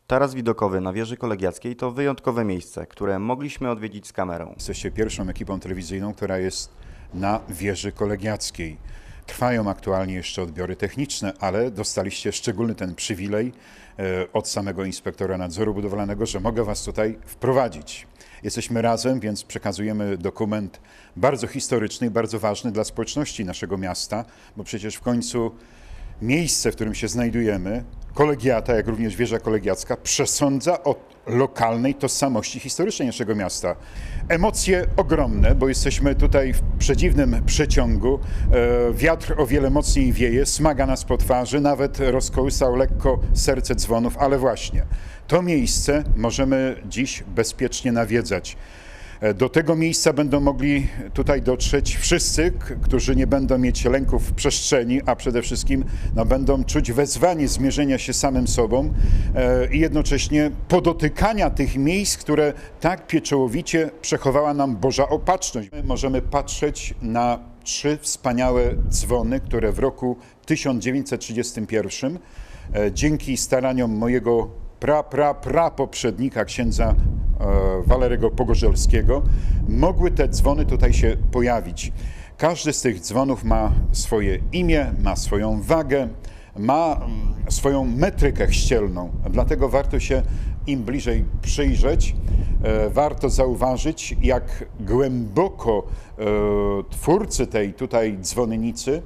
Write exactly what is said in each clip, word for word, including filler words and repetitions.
Taras widokowy na wieży kolegiackiej to wyjątkowe miejsce, które mogliśmy odwiedzić z kamerą. Jesteście pierwszą ekipą telewizyjną, która jest na wieży kolegiackiej. Trwają aktualnie jeszcze odbiory techniczne, ale dostaliście szczególny ten przywilej e, od samego inspektora nadzoru budowlanego, że mogę was tutaj wprowadzić. Jesteśmy razem, więc przekazujemy dokument bardzo historyczny i bardzo ważny dla społeczności naszego miasta, bo przecież w końcu miejsce, w którym się znajdujemy, kolegiata, jak również wieża kolegiacka, przesądza o lokalnej tożsamości historycznej naszego miasta. Emocje ogromne, bo jesteśmy tutaj w przedziwnym przeciągu. E, wiatr o wiele mocniej wieje, smaga nas po twarzy, nawet rozkołysał lekko serce dzwonów, ale właśnie to miejsce możemy dziś bezpiecznie nawiedzać. Do tego miejsca będą mogli tutaj dotrzeć wszyscy, którzy nie będą mieć lęków w przestrzeni, a przede wszystkim no, będą czuć wezwanie zmierzenia się samym sobą e, i jednocześnie podotykania tych miejsc, które tak pieczołowicie przechowała nam Boża Opatrzność. My możemy patrzeć na trzy wspaniałe dzwony, które w roku tysiąc dziewięćset trzydziestym pierwszym e, dzięki staraniom mojego pra, pra, pra poprzednika, księdza Walerego Pogorzelskiego, mogły te dzwony tutaj się pojawić. Każdy z tych dzwonów ma swoje imię, ma swoją wagę, ma swoją metrykę chrzcielną. Dlatego warto się im bliżej przyjrzeć, warto zauważyć, jak głęboko twórcy tej tutaj dzwonnicy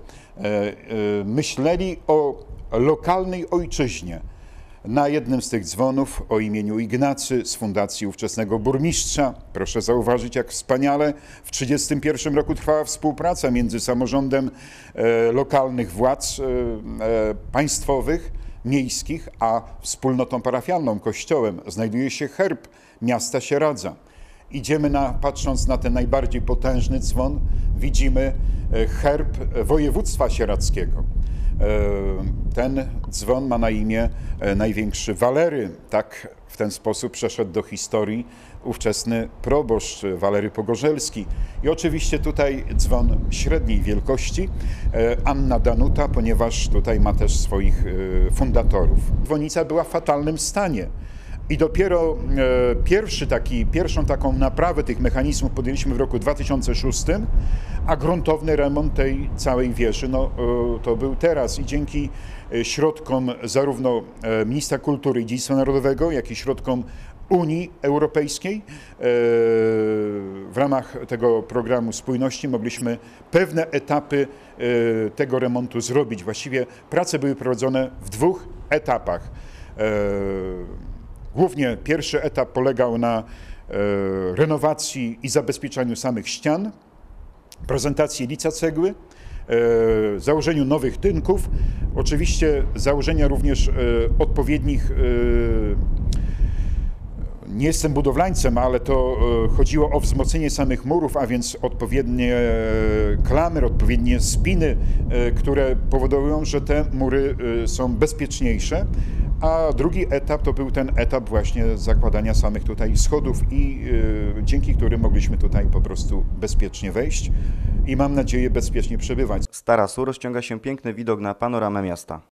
myśleli o lokalnej ojczyźnie. Na jednym z tych dzwonów o imieniu Ignacy z fundacji ówczesnego burmistrza. Proszę zauważyć, jak wspaniale w tysiąc dziewięćset trzydziestym pierwszym roku trwała współpraca między samorządem e, lokalnych władz e, e, państwowych, miejskich, a wspólnotą parafialną, kościołem. Znajduje się herb miasta Sieradza. Idziemy, na, patrząc na ten najbardziej potężny dzwon, widzimy herb województwa sieradzkiego. Ten dzwon ma na imię największy Walery. Tak w ten sposób przeszedł do historii ówczesny proboszcz Walery Pogorzelski. I oczywiście tutaj dzwon średniej wielkości, Anna Danuta, ponieważ tutaj ma też swoich fundatorów. Dzwonica była w fatalnym stanie. I dopiero e, pierwszy taki, pierwszą taką naprawę tych mechanizmów podjęliśmy w roku dwa tysiące szóstym, a gruntowny remont tej całej wieży no, e, to był teraz. I dzięki środkom zarówno e, Ministra Kultury i Dziedzictwa Narodowego, jak i środkom Unii Europejskiej e, w ramach tego programu spójności mogliśmy pewne etapy e, tego remontu zrobić. Właściwie prace były prowadzone w dwóch etapach. E, Głównie pierwszy etap polegał na e, renowacji i zabezpieczaniu samych ścian, prezentacji lica cegły, e, założeniu nowych tynków, oczywiście założenia również e, odpowiednich, e, nie jestem budowlańcem, ale to e, chodziło o wzmocnienie samych murów, a więc odpowiednie klamry, odpowiednie spiny, e, które powodują, że te mury e, są bezpieczniejsze. A drugi etap to był ten etap właśnie zakładania samych tutaj schodów i yy, dzięki którym mogliśmy tutaj po prostu bezpiecznie wejść i mam nadzieję bezpiecznie przebywać. Z tarasu rozciąga się piękny widok na panoramę miasta.